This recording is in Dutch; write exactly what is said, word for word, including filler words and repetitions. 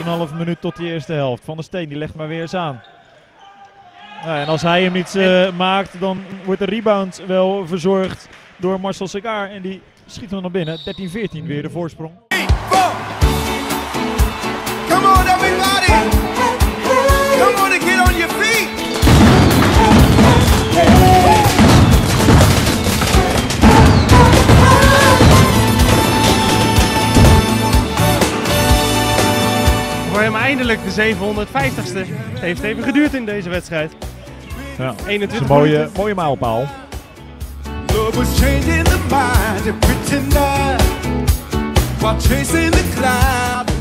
en een half minuut tot de eerste helft. Van der Steen die legt maar weer eens aan. Ja, en als hij hem niet uh, maakt, dan wordt de rebound wel verzorgd door Marcel Segaar. En die schiet hem naar binnen. dertien veertien weer de voorsprong. Come on everybody! Come on and get on your feet! Voor hem eindelijk de zevenhonderdvijftigste. Het heeft even geduurd in deze wedstrijd. Ja, eenentwintig een mooie, mooie mijlpaal. Love was changing the mind of pretender while chasing the cloud.